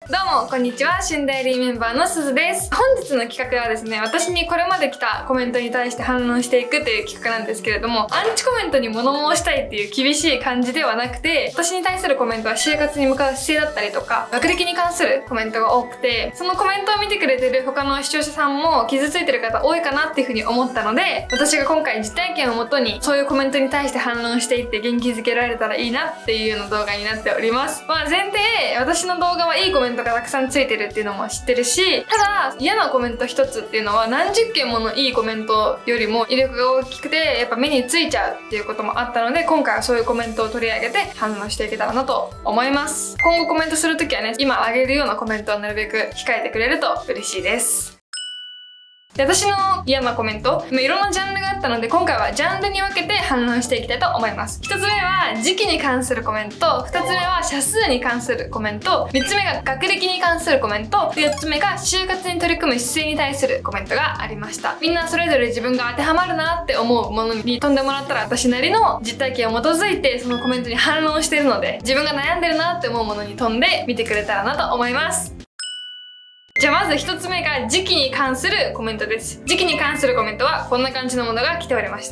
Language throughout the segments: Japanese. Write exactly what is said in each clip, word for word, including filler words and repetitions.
どうもこんにちは、旬ダイリーメンバーのすずです。本日の企画はですね、私にこれまで来たコメントに対して反論していくという企画なんですけれども、アンチコメントに物申したいっていう厳しい感じではなくて、私に対するコメントは就活に向かう姿勢だったりとか、学歴に関するコメントが多くて、そのコメントを見てくれてる他の視聴者さんも傷ついてる方多いかなっていうふうに思ったので、私が今回実体験をもとにそういうコメントに対して反論していって元気づけられたらいいなっていうような動画になっております。まあ前提、私の動画はいいコメントがたくさんついてるっていうのも知ってるし、ただ嫌なコメント一つっていうのは何十件ものいいコメントよりも威力が大きくてやっぱ目についちゃうっていうこともあったので、今回はそういうコメントを取り上げて反応していけたらなと思います。今後コメントするときはね、今あげるようなコメントはなるべく控えてくれると嬉しいです。で、私の嫌なコメント、いろんなジャンルがあったので、今回はジャンルに分けて反論していきたいと思います。一つ目は時期に関するコメント、二つ目は社数に関するコメント、三つ目が学歴に関するコメント、四つ目が就活に取り組む姿勢に対するコメントがありました。みんなそれぞれ自分が当てはまるなって思うものに飛んでもらったら、私なりの実体験を基づいてそのコメントに反論しているので、自分が悩んでるなって思うものに飛んで見てくれたらなと思います。じゃあまず一つ目が時期に関するコメントです。時期に関するコメントはこんな感じのものが来ておりました。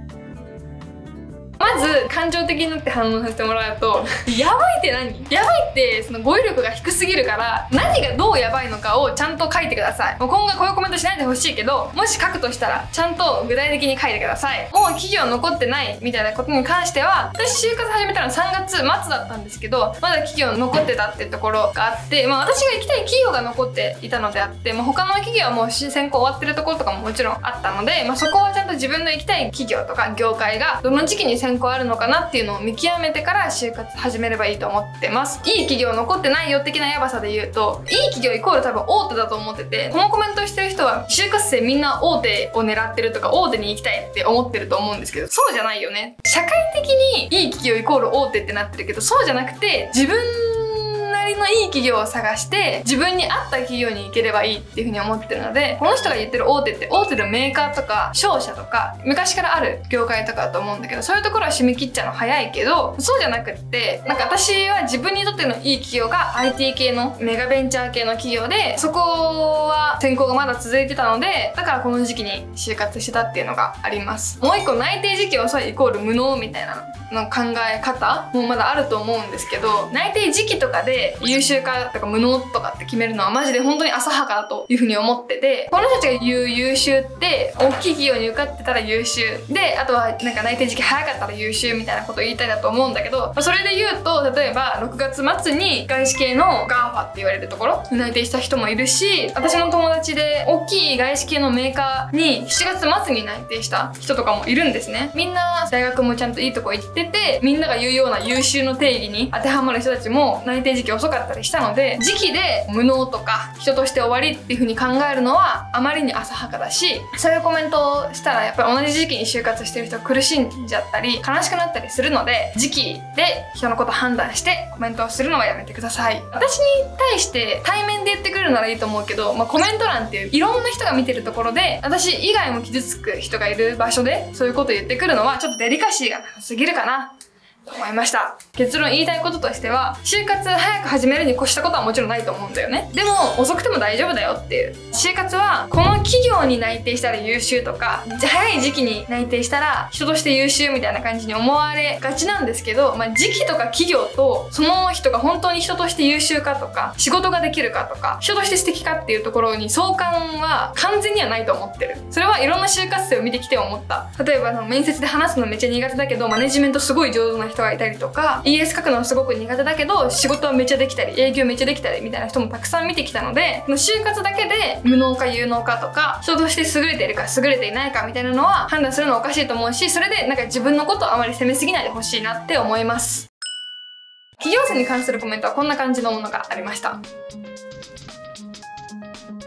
まず感情的になって反応させてもらうとやばいって何？やばいってその語彙力が低すぎるから、何がどうやばいのかをちゃんと書いてください。もう今後こういうコメントしないでほしいけど、もし書くとしたらちゃんと具体的に書いてください。もう企業残ってないみたいなことに関しては、私就活始めたのさんがつまつだったんですけど、まだ企業残ってたってところがあって、まあ私が行きたい企業が残っていたのであって、まあ、他の企業はもう選考終わってるところとかももちろんあったので、まあ、そこはちゃんと自分の行きたい企業とか業界がどの時期に選考あるのかなっていうのを見極めてから就活始めればいいと思ってます。いい企業残ってないよ的なやばさで言うと、いい企業イコール多分大手だと思ってて、このコメントしてる人は就活生みんな大手を狙ってるとか大手に行きたいって思ってると思うんですけど、そうじゃないよね。社会的にいい企業イコール大手ってなってるけど、そうじゃなくて自分なりのいい企業を探して自分に合った企業に行ければいいっていう風に思ってるので、この人が言ってる大手って大手のメーカーとか商社とか昔からある業界とかだと思うんだけど、そういうところは締め切っちゃうの早いけど、そうじゃなくって、なんか私は自分にとってのいい企業が アイティー 系のメガベンチャー系の企業で、そこは選考がまだ続いてたので、だからこの時期に就活してたっていうのがあります。もう一個、内定時期遅いイコール無能みたいなの考え方もまだあると思うんですけど、内定時期とかで優秀かとか無能とかって決めるのはマジで本当に浅はかだというふうに思ってて、この人たちが言う優秀って大きい企業に受かってたら優秀で、あとはなんか内定時期早かったら優秀みたいなことを言いたいだと思うんだけど、それで言うと例えばろくがつまつに外資系の ガーファ って言われるところに内定した人もいるし、私の友達で大きい外資系のメーカーにしちがつまつに内定した人とかもいるんですね。みんな大学もちゃんといいとこ行ってて、みんなが言うような優秀の定義に当てはまる人たちも内定時期遅かったりしたので、時期で無能とか人として終わりっていう風に考えるのはあまりに浅はかだし、そういうコメントをしたらやっぱり同じ時期に就活してる人苦しんじゃったり悲しくなったりするので、時期で人のこと判断してコメントをするのはやめてください。私に対して対面で言ってくるならいいと思うけど、まあ、コメント欄っていういろんな人が見てるところで、私以外も傷つく人がいる場所でそういうことを言ってくるのはちょっとデリカシーがなさすぎるかなと思いました。結論言いたいこととしては、就活早く始めるに越したことはもちろんないと思うんだよね。でも遅くても大丈夫だよっていう。就活はこの企業に内定したら優秀とか、早い時期に内定したら人として優秀みたいな感じに思われがちなんですけど、まあ、時期とか企業とその人が本当に人として優秀かとか仕事ができるかとか人として素敵かっていうところに相関は完全にはないと思ってる。それはいろんな就活生を見てきて思った。例えば面接で話すのめっちゃ苦手だけどマネジメントすごい上手な人がいたりとか、 イーエス 書くのすごく苦手だけど仕事はめっちゃできたり営業めっちゃできたりみたいな人もたくさん見てきたので、就活だけで無能か有能かとか人として優れているか優れていないかみたいなのは判断するのはおかしいと思うし、それでなんか自分のことをあまり責めすぎないでほしいなって思います。企業生に関するコメントはこんな感じのものがありました。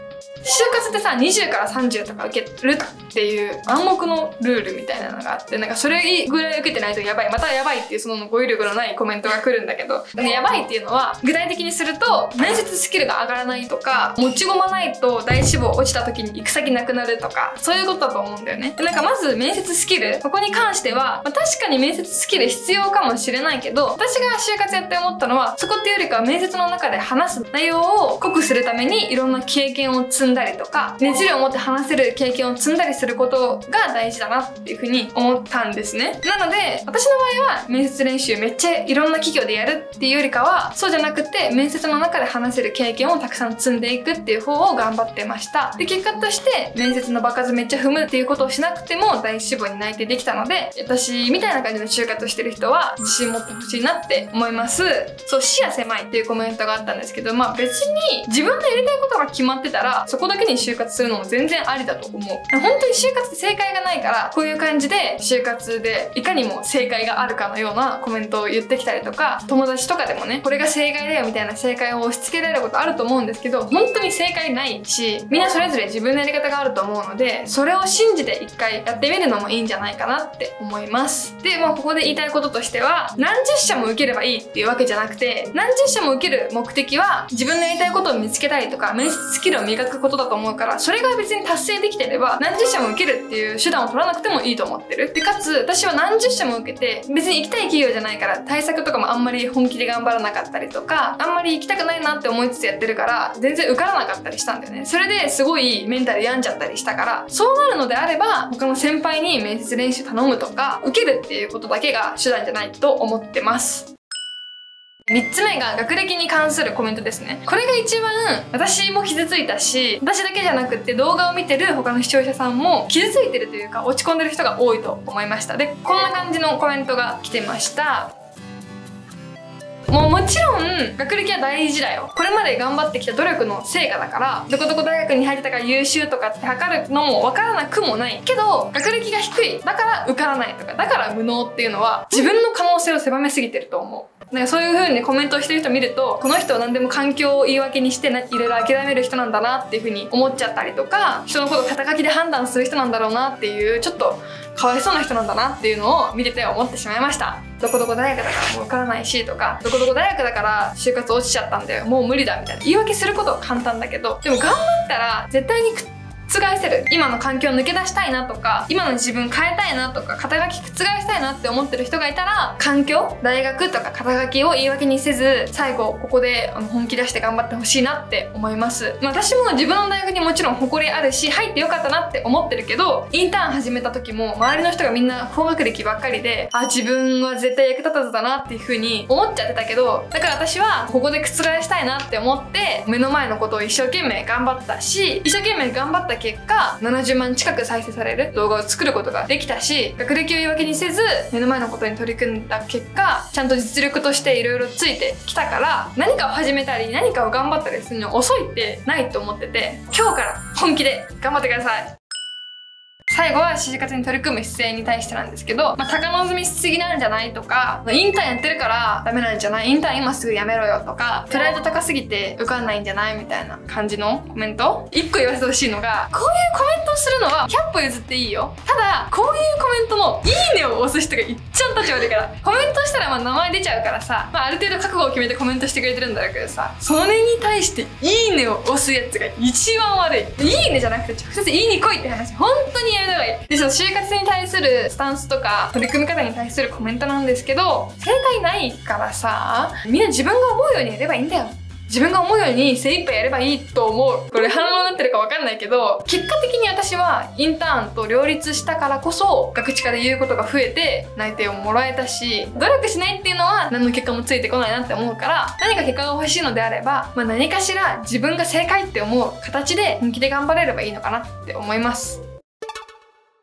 活ってさにじゅうからさんじゅうとか受けるっていう暗黙のルールみたいなのがあって、なんかそれぐらい受けてないとやばい、またやばいっていうその語彙力のないコメントが来るんだけど、やばいっていうのは具体的にすると面接スキルが上がらないとか、持ち駒ないと第一志望落ちた時に行く先なくなるとか、そういうことだと思うんだよね。なんかまず面接スキル、ここに関しては、まあ、確かに面接スキル必要かもしれないけど、私が就活やって思ったのは、そこっていうよりかは面接の中で話す内容を濃くするためにいろんな経験を積んだりとか、熱量を持って話せる経験を積んだりすることが大事だなっていうふうに思ったんですね。なので私の場合は面接練習めっちゃいろんな企業でやるっていうよりかは、そうじゃなくて面接の中で話せる経験をたくさん積んでいくっていう方を頑張ってました。で、結果として面接の場数めっちゃ踏むっていうことをしなくても第一志望に内定できたので、私みたいな感じの就活をしてる人は自信持ってほしいなって思います。そう、視野狭いっていうコメントがあったんですけど、まあ別に自分でやりたいことが決まってたらそこだけに就活するのも全然ありだと思う。本当に就活って正解がないから、こういう感じで就活でいかにも正解があるかのようなコメントを言ってきたりとか、友達とかでもね、これが正解だよみたいな正解を押し付けられることあると思うんですけど、本当に正解ないし、みんなそれぞれ自分のやり方があると思うので、それを信じて一回やってみるのもいいんじゃないかなって思います。で、まあここで言いたいこととしては、何十社も受ければいいっていうわけじゃなくて、何十社も受ける目的は自分のやりたいことを見つけたりとか、面接スキルを磨くことだと思うから、それが別に達成できてれば何十社も受けるっていう手段を取らなくてもいいと思ってる。で、かつ私は何十社も受けて、別に行きたい企業じゃないから対策とかもあんまり本気で頑張らなかったりとか、あんまり行きたくないなって思いつつやってるから全然受からなかったりしたんだよね。それですごいメンタル病んじゃったりしたから、そうなるのであれば他の先輩に面接練習頼むとか、受けるっていうことだけが手段じゃないと思ってます。みっつめが学歴に関するコメントですね。これが一番私も傷ついたし、私だけじゃなくって動画を見てる他の視聴者さんも傷ついてるというか落ち込んでる人が多いと思いました。で、こんな感じのコメントが来てました。もうもちろん学歴は大事だよ。これまで頑張ってきた努力の成果だから、どこどこ大学に入れたから優秀とかって測るのも分からなくもないけど、学歴が低いだから受からないとか、だから無能っていうのは自分の可能性を狭めすぎてると思う。なんかそういう風にコメントをしてる人見ると、この人は何でも環境を言い訳にしていろいろ諦める人なんだなっていう風に思っちゃったりとか、人のことを肩書きで判断する人なんだろうなっていう、ちょっとかわいそうな人なんだなっていうのを見てて思ってしまいました。どこどこ大学だからもう受からないしとか、どこどこ大学だから就活落ちちゃったんだよ、もう無理だみたいな言い訳することは簡単だけど、でも頑張ったら絶対に覆せる。今の環境を抜け出したいなとか、今の自分変えたいなとか、肩書き覆したいなって思ってる人がいたら、環境、大学とか肩書きを言い訳にせず、最後ここであの本気出して頑張ってほしいなって思います。まあ、私も自分の大学にもちろん誇りあるし、入ってよかったなって思ってるけど、インターン始めた時も周りの人がみんな高学歴ばっかりで、あ、自分は絶対役立たずだなっていう風に思っちゃってたけど、だから私はここで覆したいなって思って目の前のことを一生懸命頑張ったし、一生懸命頑張った結果ななじゅうまん近く再生される動画を作ることができたし、学歴を言い訳にせず目の前のことに取り組んだ結果、ちゃんと実力としていろいろついてきたから、何かを始めたり何かを頑張ったりするの遅いってないと思ってて、今日から本気で頑張ってください。最後は就活に取り組む姿勢に対してなんですけど、まあ、高望みしすぎなんじゃないとか、インターンやってるからダメなんじゃない、インターン今すぐやめろよとか、プライド高すぎて受かんないんじゃないみたいな感じのコメント一個言わせてほしいのが、こういうコメントをするのはひゃっぽ譲っていいよ。ただこういうコメントのいいねを押す人がいっちゃん立ち悪いから、コメントしたらまあ名前出ちゃうからさ、まあ、ある程度覚悟を決めてコメントしてくれてるんだけどさ、それに対していいねを押すやつが一番悪い。いいねじゃなくて直接いいね来いって話、本当にやめた方がいい。で、そう就活に対するスタンスとか取り組み方に対するコメントなんですけど、正解ないからさ、みんな自分が思うようにやればいいんだよ。自分が思うように精一杯やればいいと思う。これ反論になってるかわかんないけど、結果的に私はインターンと両立したからこそ学知科で言うことが増えて内定をもらえたし、努力しないっていうのは何の結果もついてこないなって思うから、何か結果が欲しいのであれば、まあ、何かしら自分が正解って思う形で本気で頑張れればいいのかなって思います。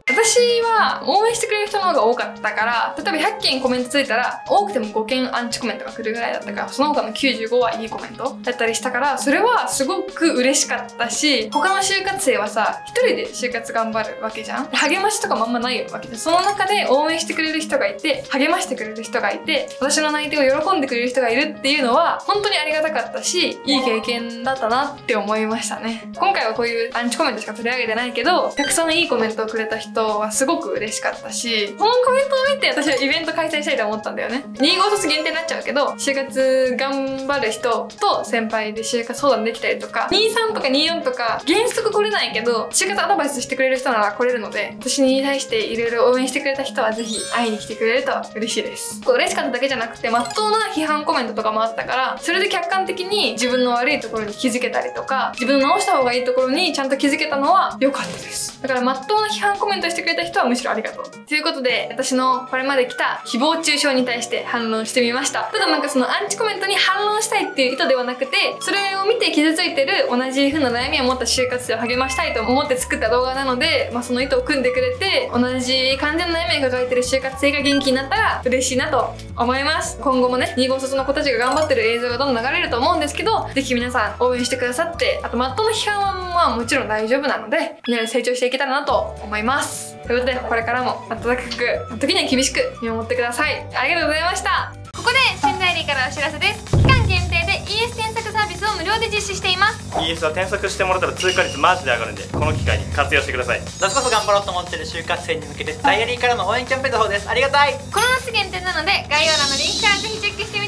私は応援してくれる人の方が多かったから、例えばひゃっけんコメントついたら多くてもごけんアンチコメントが来るぐらいだったから、その他のきゅうじゅうごはいいコメントだったりしたから、それはすごく嬉しかったし、他の就活生はさ一人で就活頑張るわけじゃん。励ましとかもあんまないわけで、その中で応援してくれる人がいて、励ましてくれる人がいて、私の内定を喜んでくれる人がいるっていうのは本当にありがたかったし、いい経験だったなって思いましたね。今回はこういうアンチコメントしか取り上げてないけど、たくさんいいコメントをくれた人はすごく嬉しかったし、このコメントを見て私はイベント開催したいと思ったんだよね。にじゅうご卒限定になっちゃうけど、就活頑張る人と先輩で就活相談できたりとか、にじゅうさんとかにじゅうよんとか原則来れないけど就活アドバイスしてくれる人なら来れるので、私に対していろいろ応援してくれた人はぜひ会いに来てくれると嬉しいです。嬉しかっただけじゃなくて、まっとうな批判コメントとかもあったから、それで客観的に自分の悪いところに気づけたりとか、自分の直した方がいいところにちゃんと気づけたのは良かったです。だからまっとうな批判コメントしてくれた人はむしろありがとうということで、私のこれまで来た誹謗中傷に対して反論してみました。ただなんかそのアンチコメントに反論したいっていう意図ではなくて、それを見て傷ついてる同じ風な悩みを持った就活生を励ましたいと思って作った動画なので、まあ、その意図を組んでくれて同じ完全な悩みを抱えてる就活生が元気になったら嬉しいなと思います。今後もね、にじゅうご卒の子たちが頑張ってる映像がどんどん流れると思うんですけど、ぜひ皆さん応援してくださって、あとまっとうな批判はまあもちろん大丈夫なので、みんなで成長していけたらなと思います。ということで、これからも温かく、時には厳しく見守ってください。ありがとうございました。ここで新ダイリーからお知らせです。期間限定で イーエス 添削サービスを無料で実施しています。 イーエス は添削してもらったら通過率マジで上がるんで、この機会に活用してください。 夏こそ頑張ろうと思ってる就活生に向けてダイアリーからの応援キャンペーンの方です。ありがたい。 この夏限定なので概要欄のリンクからぜひチェックしてみてください。